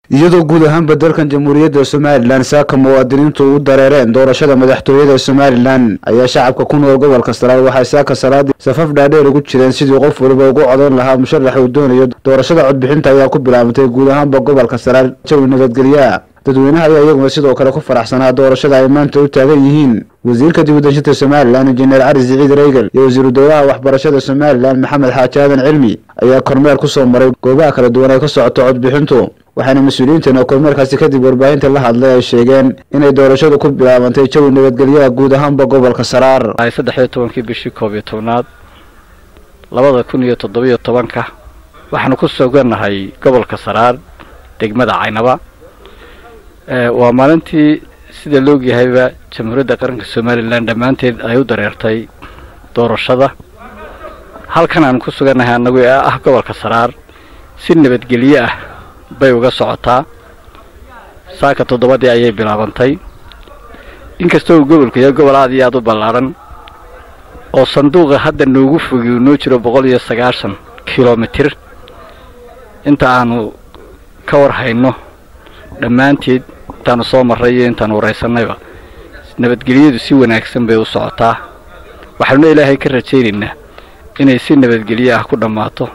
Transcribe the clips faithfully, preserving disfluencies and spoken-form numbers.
iyadoo guud ahaanba dalkan jamhuuriyadda Somaliland saaka muwaadiniintu u dareereen doorashada madaxtooyada Somaliland ayaa shacabka ku nool gobolka Saraar waxay saaka salaadii safaf dhaadheer ugu jireen sidii qof waliba ugu codan lahaa musharax uu doonayo doorashada codbixinta ayaa ku bilaabantay guud ahaanba gobolka Saraar jawi nabadgelyo dadweynaha ayaa iyaguna sidoo kale ku faraxsanaa doorashada ay maanta u taagan yihiin wasiirka dibadda Somaliland Engineer Ari Saciid Reegal iyo wasiirka dowladda waxbarashada Somaliland Maxamed Xaaji Aadan Cilmi ayaa kormeer ku soo maray goobaha kala duwan ee ka socota codbixintu waxaana mas'uuliyiinta kormeerkaasi kadib warbaahinta la hadlay ay sheegeen inay doorashadu ku bilaabantay jawi nabadgelyo guud ahaanba gobolka Saraar ay saddex iyo tobankii bishii koob iyo tobnaad labada kun iyo toddoba iyo tobanka waxaanu ku soo ganahay gobolka Saraar degmada Caynaba ee waa maalintii sida loo yahay jamhuuriyadda qaranka Somaliland dhamaanteed ay u dareertay doorashada halkan aan ku suganahay anagu ee ah gobolka Saraar si nabadgelyo ah bay uga socotaa saaka toddobadii ayay bilaabantay inkastoo gobolka iyo gobol aad iyo aad u ballaaran oo sanduuqa hadda noogu fogiyo noo jiro boqol iyo sagaashan kiiloomitir inta aanu ka war hayno dhamaanteed intaanu soo maray intaan wareysanayba nabadgelyadu si wanaagsan bay u socotaa waxaanu ilaahay ka rajaynaynaa inay si nabadgelyo ah ku dhamaato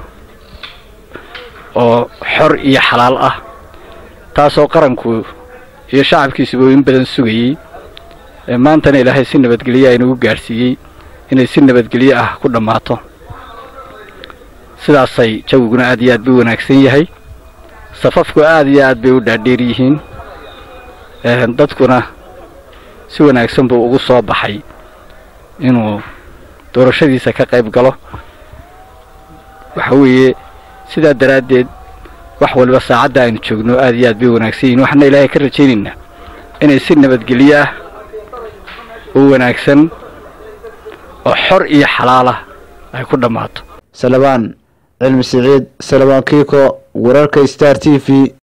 oo xor iyo xalaal ah taasoo qaranku iyo shacabkiisuba in badan sugayay maantana ilaahay si nabadgelyo ah inuu gaarsiiyay inay si nabadgelyo ah ku dhamaato sidaasay jawiguna aad iyo aad u wanaagsan yahay safafku aad iyo aad bay u dhaadheer yihiin ee dadkuna si wanaagsan buu ugu soo baxay inuu doorashadiisa ka qayb galo waxa weeye sida daraadeed wax walba saacada aynu joogno aad iyo aad bay wanaagsan yihiin waxna ilaahay ka rajaynaynaa inay si nabadgelyo ah oo wanaagsan oo xor iyo xalaal ah ay ku dhamaato Salabaan Cilmi Saciid Salabaan Kiiko wararka Star T V